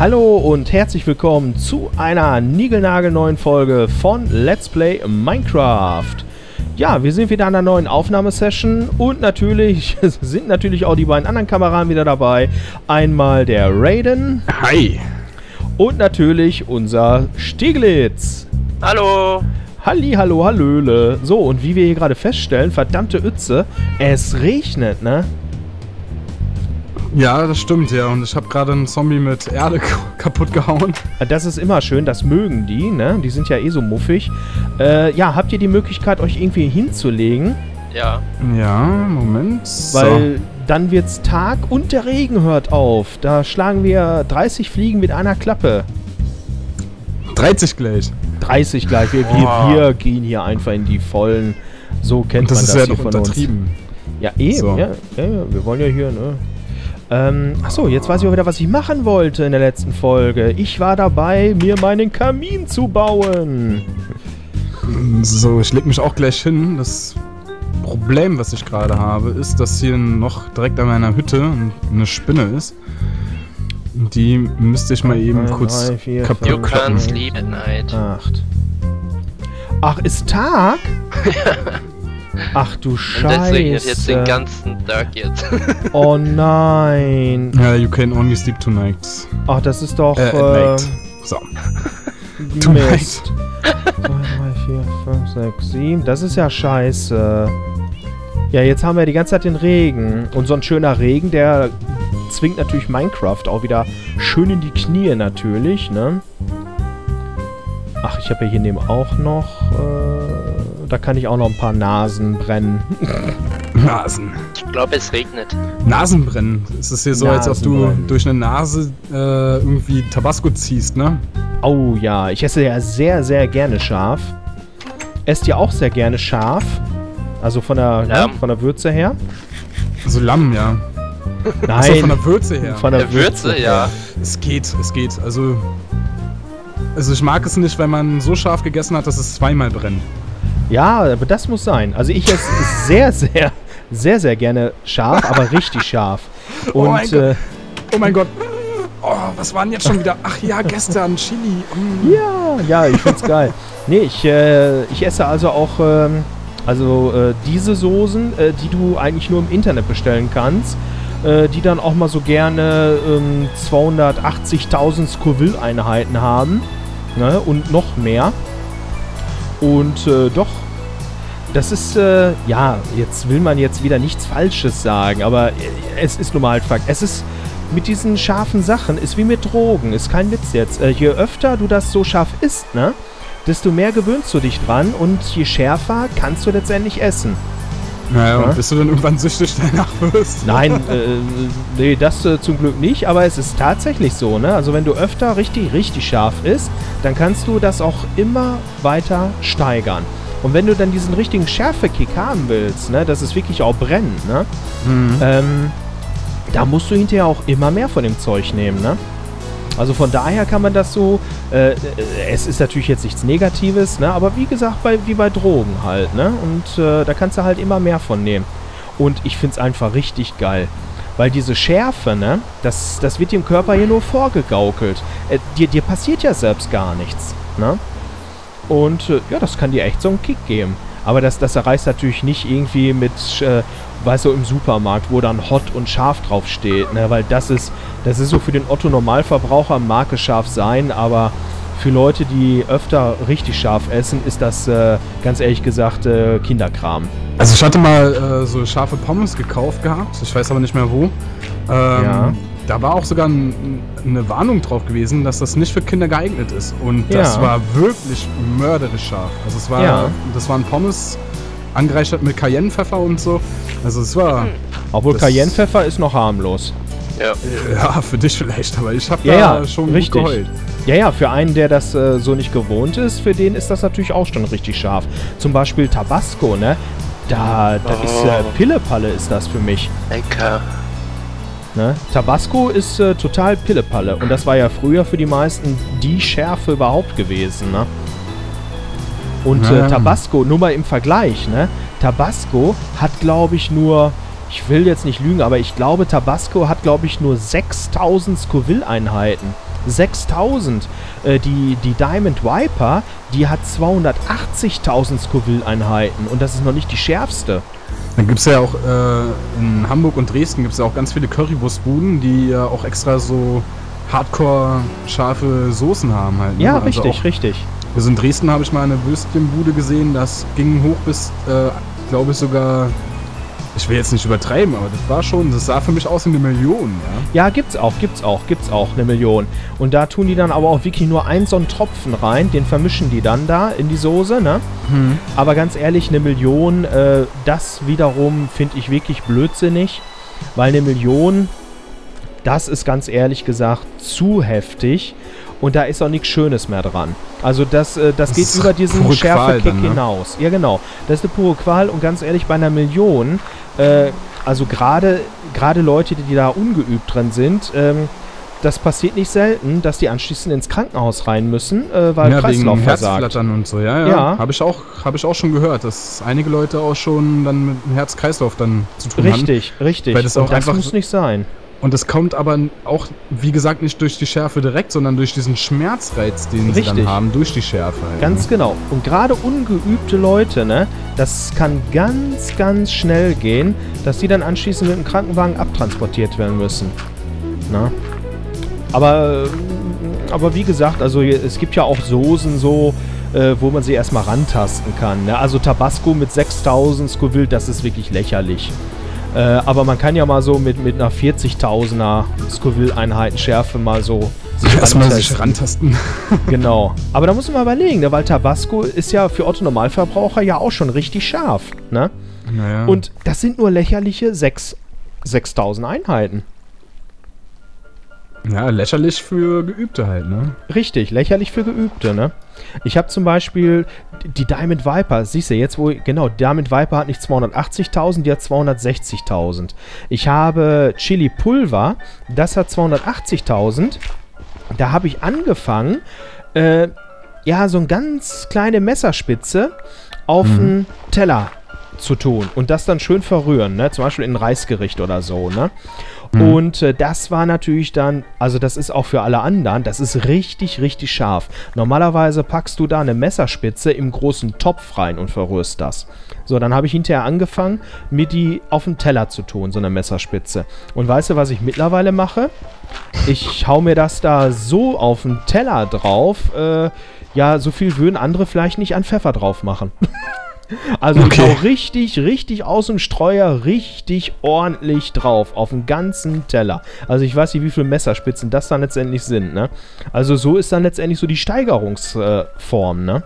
Hallo und herzlich willkommen zu einer niegelnagelneuen Folge von Let's Play Minecraft. Ja, wir sind wieder an einer neuen Aufnahmesession und natürlich sind natürlich auch die beiden anderen Kameraden wieder dabei. Einmal der Raiden. Hi. Und natürlich unser Stieglitz. Hallo. Halli, hallo, hallöle. So, und wie wir hier gerade feststellen, verdammte Ütze, es regnet, ne? Ja, das stimmt, ja. Und ich habe gerade einen Zombie mit Erde kaputt gehauen. Das ist immer schön, das mögen die, ne? Die sind ja eh so muffig. Ja, habt ihr die Möglichkeit, euch irgendwie hinzulegen? Ja. Ja, Moment. Weil dann wird's Tag und der Regen hört auf. Da schlagen wir 30 Fliegen mit einer Klappe. 30 gleich. 30 gleich. Wir gehen hier einfach in die Vollen. So kennt man das ja hier doch von untertrieben. uns. Ja, eben. So. Ja, wir wollen ja hier, ne? Achso, jetzt weiß ich auch wieder, was ich machen wollte in der letzten Folge. Ich war dabei, mir meinen Kamin zu bauen. So, ich leg mich auch gleich hin. Das Problem, was ich gerade habe, ist, dass hier noch direkt an meiner Hütte eine Spinne ist. Die müsste ich mal eben kurz 3, 4, kaputt You 5, can't 6, sleep at night. 8. Ach, ist Tag? Ach du Scheiße. Und das regnet jetzt den ganzen Tag jetzt. Oh nein. Ja, you can only sleep tonight. Ach, das ist doch... At night. So. Tonight. Mist. 2, 3, 4, 5, 6, 7. Das ist ja scheiße. Ja, jetzt haben wir die ganze Zeit den Regen. Und so ein schöner Regen, der zwingt natürlich Minecraft auch wieder schön in die Knie natürlich, ne? Ach, ich habe ja hier neben auch noch... da kann ich auch noch ein paar Nasen brennen. Nasen. Ich glaube, es regnet. Nasenbrennen. Es ist hier so, als ob du Nasenbrennen. durch eine Nase irgendwie Tabasco ziehst, ne? Oh ja, ich esse ja sehr, sehr gerne scharf. Esst ihr auch sehr gerne scharf? Also von der, ne, von der Würze her? Also Lamm, ja. Nein. Achso, von der Würze her. Von der Würze, ja. Es geht. Also ich mag es nicht, wenn man so scharf gegessen hat, dass es zweimal brennt. Ja, aber das muss sein. Also ich esse sehr gerne scharf, aber richtig scharf. Und, Oh mein Gott. Oh, was war denn jetzt schon wieder? Ach ja, gestern Chili. ja, ich find's geil. Nee, ich esse also auch diese Soßen, die du eigentlich nur im Internet bestellen kannst, die dann auch mal so gerne 280.000 Scoville-Einheiten haben, ne, und noch mehr. Und doch, das ist, ja, jetzt will man jetzt wieder nichts Falsches sagen, aber es ist nun mal halt Fakt. Es ist mit diesen scharfen Sachen, ist wie mit Drogen, ist kein Witz jetzt. Je öfter du das so scharf isst, ne, desto mehr gewöhnst du dich dran und je schärfer kannst du letztendlich essen. Naja, und bis du dann irgendwann süchtig danach wirst. Nein, nee, das zum Glück nicht, aber es ist tatsächlich so, ne? Also wenn du öfter richtig scharf isst, dann kannst du das auch immer weiter steigern. Und wenn du dann diesen richtigen Schärfe-Kick haben willst, ne, dass es wirklich auch brennt, ne? Da musst du hinterher auch immer mehr von dem Zeug nehmen, ne? Also von daher kann man das so, es ist natürlich jetzt nichts Negatives, ne, aber wie gesagt, wie bei Drogen halt, ne, und da kannst du halt immer mehr von nehmen. Und ich find's einfach richtig geil, weil diese Schärfe, ne, das wird dem Körper hier nur vorgegaukelt. Dir passiert ja selbst gar nichts, ne, und ja, das kann dir echt so einen Kick geben. Aber das erreicht natürlich nicht irgendwie mit, weißt du, im Supermarkt, wo dann Hot und scharf drauf steht, ne? Weil das ist so für den Otto-Normalverbraucher, mag es scharf sein, aber für Leute, die öfter richtig scharf essen, ist das, ganz ehrlich gesagt, Kinderkram. Also ich hatte mal so scharfe Pommes gekauft gehabt, ich weiß aber nicht mehr wo. Ja. Da war auch sogar eine Warnung drauf gewesen, dass das nicht für Kinder geeignet ist. Und das war wirklich mörderisch scharf. Also das waren Pommes angereichert mit Cayennepfeffer und so. Also es war... Obwohl Cayennepfeffer ist noch harmlos. Ja. Ja, für dich vielleicht, aber ich habe da schon richtig gut geheult. Ja, für einen, der das so nicht gewohnt ist, für den ist das natürlich auch schon richtig scharf. Zum Beispiel Tabasco, ne? Das ist Pillepalle ist das für mich. Lecker. Ne? Tabasco ist total Pillepalle. Und das war ja früher für die meisten die Schärfe überhaupt gewesen, ne? Und Tabasco, nur mal im Vergleich, ne? Tabasco hat, glaube ich, nur... Ich will jetzt nicht lügen, aber ich glaube, Tabasco hat, glaube ich, nur 6000 Scoville-Einheiten. 6000. Die Diamond Viper, die hat 280.000 Scoville-Einheiten und das ist noch nicht die schärfste. Dann gibt es ja auch in Hamburg und Dresden gibt es ja auch ganz viele Currywurstbuden, die ja auch extra so hardcore-scharfe Soßen haben halt. Ne? Ja, also richtig, auch, richtig. Also in Dresden habe ich mal eine Würstchenbude gesehen, das ging hoch bis, glaube ich sogar, ich will jetzt nicht übertreiben, aber das sah für mich aus wie 1 Million, ja. Ja, gibt's auch, eine Million. Und da tun die dann aber auch wirklich nur einen so einen Tropfen rein, den vermischen die dann da in die Soße, ne? Aber ganz ehrlich, 1 Million, das wiederum finde ich wirklich blödsinnig, weil 1 Million, das ist ganz ehrlich gesagt zu heftig und da ist auch nichts Schönes mehr dran. Also das geht über diesen Schärfe-Kick hinaus. Ja, genau. Das ist eine pure Qual und ganz ehrlich, bei 1 Million, also gerade Leute, die da ungeübt drin sind, das passiert nicht selten, dass die anschließend ins Krankenhaus rein müssen, weil Kreislauf versagt. Herzflattern und so, ja. Habe ich auch schon gehört, dass einige Leute auch schon dann mit dem Herz-Kreislauf dann zu tun haben. Richtig. Weil das, auch das muss nicht sein. Und das kommt aber auch, wie gesagt, nicht durch die Schärfe direkt, sondern durch diesen Schmerzreiz, den sie dann haben, durch die Schärfe. Ganz genau. Und gerade ungeübte Leute, ne, das kann ganz, ganz schnell gehen, dass die dann anschließend mit dem Krankenwagen abtransportiert werden müssen. Na? Aber wie gesagt, also es gibt ja auch Soßen so, wo man sie erstmal rantasten kann. Ne? Also Tabasco mit 6000 Scoville, das ist wirklich lächerlich. Aber man kann ja mal so mit einer 40.000er Scoville-Einheiten Schärfe mal so sich rantasten. Genau. Aber da muss man mal überlegen, ne? Weil Tabasco ist ja für Otto-Normalverbraucher ja auch schon richtig scharf. Ne? Naja. Und das sind nur lächerliche 6.000 Einheiten. Ja, lächerlich für Geübte halt, ne? Richtig, lächerlich für Geübte, ne? Ich habe zum Beispiel die Diamond Viper, siehst du jetzt, genau, Diamond Viper hat nicht 280.000, die hat 260.000. Ich habe Chili Pulver, das hat 280.000. Da habe ich angefangen, ja, so eine ganz kleine Messerspitze auf einen Teller zu tun und das dann schön verrühren, ne? Zum Beispiel in ein Reisgericht oder so, ne? Und das war natürlich dann, also das ist auch für alle anderen, das ist richtig, richtig scharf. Normalerweise packst du da eine Messerspitze im großen Topf rein und verrührst das. So, dann habe ich hinterher angefangen, mir die auf den Teller zu tun, so eine Messerspitze. Und weißt du, was ich mittlerweile mache? Ich hau mir das da so auf den Teller drauf, ja, so viel würden andere vielleicht nicht an Pfeffer drauf machen. Also ich hau richtig, richtig aus dem Streuer, richtig ordentlich drauf, auf den ganzen Teller. Also ich weiß nicht, wie viele Messerspitzen das dann letztendlich sind, ne? Also so ist dann letztendlich so die Steigerungsform, ne?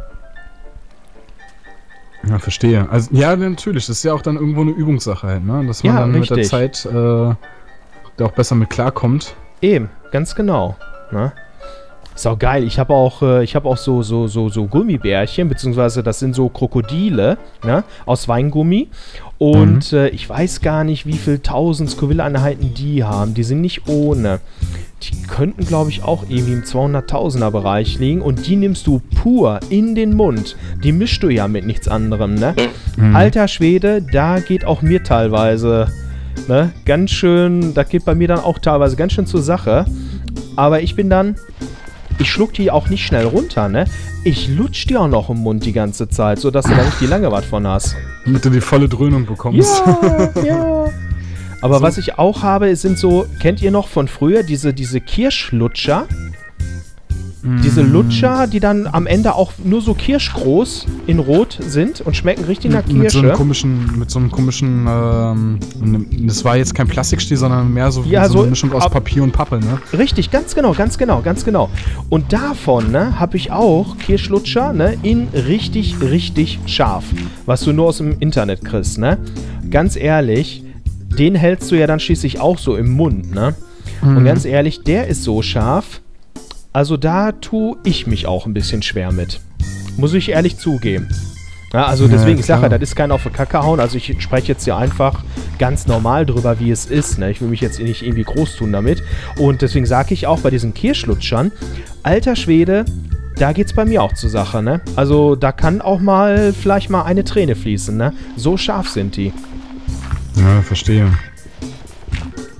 Ja, verstehe. Also ja, natürlich, das ist ja auch dann irgendwo eine Übungssache halt, ne? Dass man dann mit der Zeit da auch besser mit klarkommt. Eben, ganz genau, ne? Ist auch geil. Ich habe auch so Gummibärchen, beziehungsweise das sind so Krokodile, ne, aus Weingummi. Und ich weiß gar nicht, wie viel 1000 Scoville-Einheiten die haben. Die sind nicht ohne. Die könnten, glaube ich, auch irgendwie im 200.000er Bereich liegen. Und die nimmst du pur in den Mund. Die mischst du ja mit nichts anderem, ne? Alter Schwede, da geht auch mir teilweise, ne, ganz schön, das geht bei mir dann auch teilweise ganz schön zur Sache. Aber ich schluck die auch nicht schnell runter, ne? Ich lutsch die auch noch im Mund die ganze Zeit, sodass du da nicht die lange was von hast. Damit du die volle Dröhnung bekommst. Ja, ja. Aber so, was ich auch habe, sind so, kennt ihr noch von früher, diese Kirschlutscher? Diese Lutscher, die dann am Ende auch nur so kirschgroß in Rot sind und schmecken richtig nach Kirsche. Mit so einem komischen, das war jetzt kein Plastikstiel, sondern mehr so, ja, so eine Mischung aus Papier und Pappe, ne? Richtig, ganz genau. Und davon, ne, habe ich auch Kirschlutscher, ne, in richtig, richtig scharf. Was du nur aus dem Internet kriegst, ne? Ganz ehrlich, den hältst du ja dann schließlich auch so im Mund, ne? Und ganz ehrlich, der ist so scharf. Also da tue ich mich auch ein bisschen schwer mit. Muss ich ehrlich zugeben. Ja, also deswegen, ich sage ja, das ist kein auf die Kacke hauen. Also ich spreche jetzt hier einfach ganz normal drüber, wie es ist. Ne? Ich will mich jetzt nicht irgendwie groß tun damit. Und deswegen sage ich auch bei diesen Kirschlutschern, alter Schwede, da geht's bei mir auch zur Sache. Ne? Also da kann auch mal vielleicht mal eine Träne fließen. Ne? So scharf sind die. Ja, verstehe.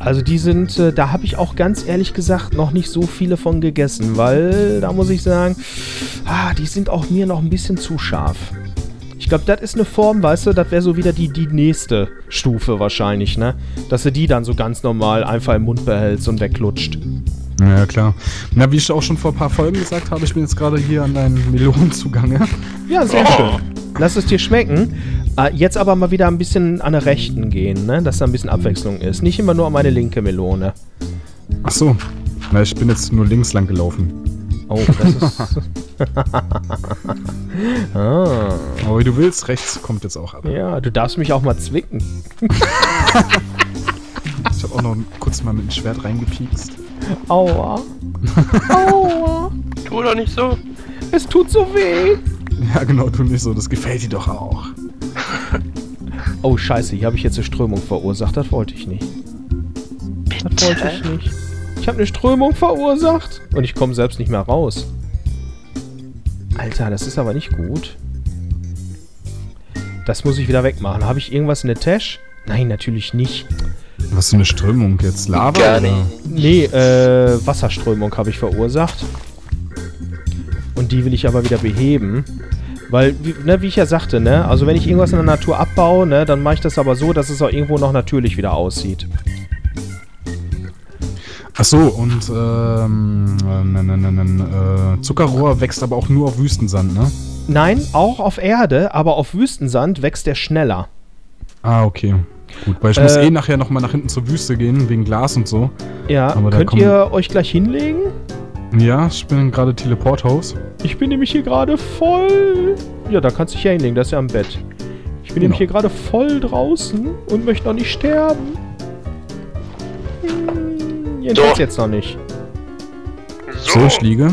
Also die sind, da habe ich auch ganz ehrlich gesagt noch nicht so viele von gegessen, weil da muss ich sagen, die sind auch mir noch ein bisschen zu scharf. Ich glaube, das ist eine Form, weißt du, das wäre so wieder die nächste Stufe wahrscheinlich, ne? Dass du die dann so ganz normal einfach im Mund behältst und weglutscht. Ja, klar. Na, wie ich auch schon vor ein paar Folgen gesagt habe, ich bin jetzt gerade hier an deinen Melonen zugange. Ja, sehr schön. Lass es dir schmecken. Jetzt aber mal wieder ein bisschen an der rechten gehen, ne? Dass da ein bisschen Abwechslung ist. Nicht immer nur an meine linke Melone. Ach so. Na, ich bin jetzt nur links lang gelaufen. Oh, das ist... Aber wie du willst, rechts kommt jetzt auch ab. Ja, du darfst mich auch mal zwicken. Ich habe auch noch kurz mal mit dem Schwert reingepiekst. Aua. Aua. Tu doch nicht so. Es tut so weh. Ja, genau, tu nicht so. Das gefällt dir doch auch. Oh, scheiße. Hier habe ich jetzt eine Strömung verursacht. Das wollte ich nicht. Bitte? Das wollte ich nicht. Ich habe eine Strömung verursacht. Und ich komme selbst nicht mehr raus. Alter, das ist aber nicht gut. Das muss ich wieder wegmachen. Habe ich irgendwas in der Tasche? Nein, natürlich nicht. Was für eine Strömung jetzt? Lava? Gar oder? nicht. Nee, Wasserströmung habe ich verursacht. Und die will ich aber wieder beheben. Weil, wie ich ja sagte, ne, also wenn ich irgendwas in der Natur abbaue, ne, dann mache ich das aber so, dass es auch irgendwo noch natürlich wieder aussieht. Ach so, und Zuckerrohr wächst aber auch nur auf Wüstensand, ne? Nein, auch auf Erde, aber auf Wüstensand wächst der schneller. Ah, okay. Gut, weil ich muss nachher nochmal nach hinten zur Wüste gehen, wegen Glas und so. Ja, aber könnt ihr euch gleich hinlegen? Ja, ich bin gerade Teleporthaus. Ich bin nämlich hier gerade voll... Ja, da kannst du dich ja hinlegen, das ist ja am Bett. Ich bin nämlich hier gerade voll draußen und möchte noch nicht sterben. Jedenfalls jetzt noch nicht. So, ich liege.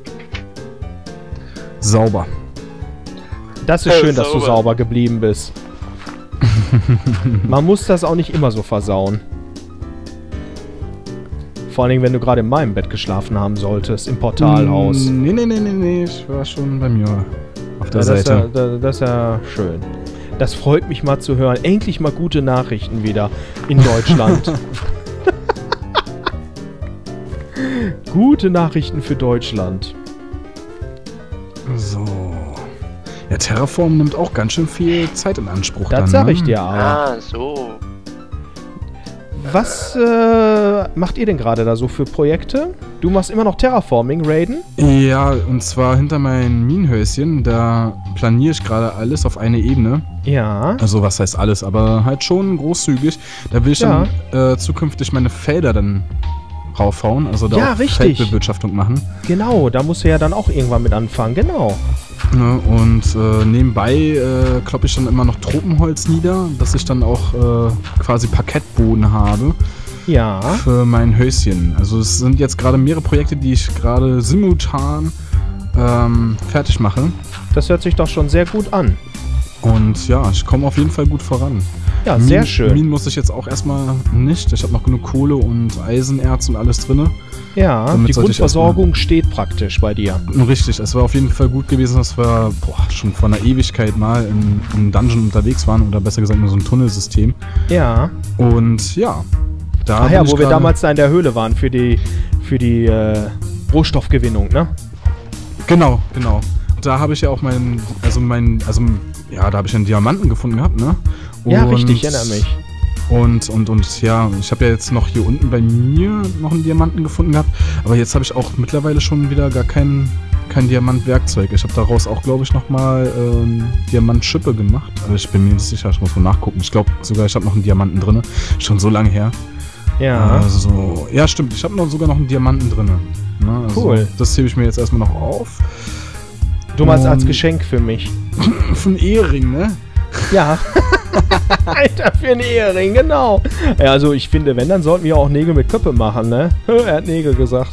Sauber. Das ist schön, dass du sauber geblieben bist. Man muss das auch nicht immer so versauen. Vor allen Dingen, wenn du gerade in meinem Bett geschlafen haben solltest, im Portalhaus. Nee, ich war schon bei mir auf der Seite. Das ist ja schön. Das freut mich mal zu hören. Endlich mal gute Nachrichten wieder in Deutschland. Gute Nachrichten für Deutschland. So. Ja, Terraform nimmt auch ganz schön viel Zeit in Anspruch. Das sag ich dir aber. Ah, so. Was macht ihr denn gerade da so für Projekte? Du machst immer noch Terraforming, Raiden? Ja, und zwar hinter meinem Minenhäuschen. Da planiere ich gerade alles auf eine Ebene. Ja. Also was heißt alles, aber halt schon großzügig. Da will ich dann zukünftig meine Felder dann raufhauen. Also da auch Feldbewirtschaftung machen. Genau, da musst du ja dann auch irgendwann mit anfangen. Genau. Ne, und nebenbei kloppe ich dann immer noch Tropenholz nieder, dass ich dann auch quasi Parkettboden habe. Ja. Für mein Häuschen. Also es sind jetzt gerade mehrere Projekte, die ich gerade simultan fertig mache. Das hört sich doch schon sehr gut an. Und ja, ich komme auf jeden Fall gut voran. Ja, sehr schön. Minen muss ich jetzt auch erstmal nicht. Ich habe noch genug Kohle und Eisenerz und alles drin. Ja, damit die Grundversorgung steht praktisch bei dir. Richtig, es war auf jeden Fall gut gewesen, dass wir schon vor einer Ewigkeit mal im Dungeon unterwegs waren. Oder besser gesagt in so einem Tunnelsystem. Ja. Und ja, da ach ja, wo wir damals da in der Höhle waren für die Rohstoffgewinnung, ne? Genau. Da habe ich ja auch da habe ich einen Diamanten gefunden gehabt, ne? Ja, richtig, ich erinnere mich. Und ja, ich habe ja jetzt noch hier unten bei mir noch einen Diamanten gefunden gehabt, aber jetzt habe ich auch mittlerweile schon wieder gar kein Diamantwerkzeug. Ich habe daraus auch, glaube ich, nochmal Diamantschippe gemacht. Aber ich bin mir nicht sicher, ich muss mal nachgucken. Ich glaube sogar, ich habe noch einen Diamanten drin. Schon so lange her. Ja. Also, ja, stimmt. Ich habe sogar noch einen Diamanten drin. Ne? Also, cool. Das hebe ich mir jetzt erstmal noch auf. Du meinst als Geschenk für mich. Für einen Ehering, ne? Ja. Alter, für einen Ehering, genau. Ja, also ich finde, wenn, dann sollten wir auch Nägel mit Köppe machen, ne? Er hat Nägel gesagt.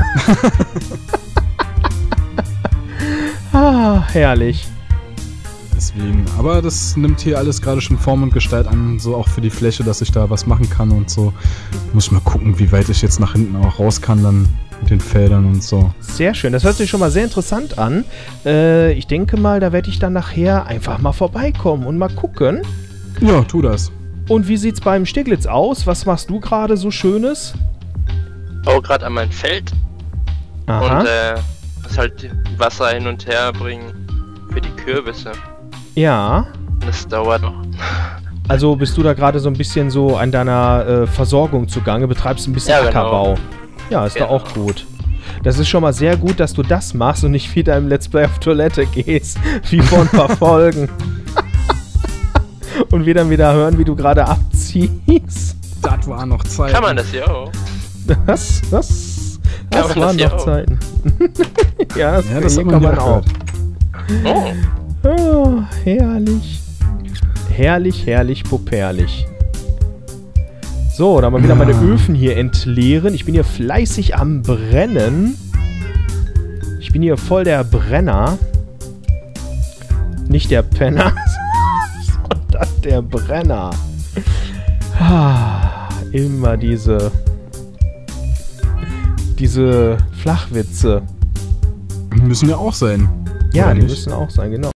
Herrlich. Deswegen, aber das nimmt hier alles gerade schon Form und Gestalt an, so auch für die Fläche, dass ich da was machen kann und so. Muss ich mal gucken, wie weit ich jetzt nach hinten auch raus kann dann mit den Feldern und so. Sehr schön, das hört sich schon mal sehr interessant an. Ich denke mal, da werde ich dann nachher einfach mal vorbeikommen und mal gucken. Ja, tu das. Und wie sieht's beim Steglitz aus? Was machst du gerade so Schönes? Oh, gerade an mein Feld. Aha. Und muss halt Wasser hin und her bringen für die Kürbisse. Ja. Das dauert noch. Also bist du da gerade so ein bisschen so an deiner Versorgung zugange, betreibst ein bisschen Ja, genau. Ackerbau. Ja, ist doch auch gut. Das ist schon mal sehr gut, dass du das machst und nicht wieder im Let's Play auf Toilette gehst, wie vor ein paar Folgen. Und wir dann wieder hören, wie du gerade abziehst. Das war noch Zeit. Kann man das ja auch. Das Kann man waren das ja noch auch. Zeiten. Ja, das hat kann man auch. Oh. Oh, herrlich. Herrlich, herrlich, poperlich. So, dann mal wieder meine Öfen hier entleeren. Ich bin hier fleißig am Brennen. Ich bin hier voll der Brenner. Nicht der Penner, sondern der Brenner. Immer diese Flachwitze. Müssen ja auch sein. Ja, Oder die nicht? müssen auch sein, genau.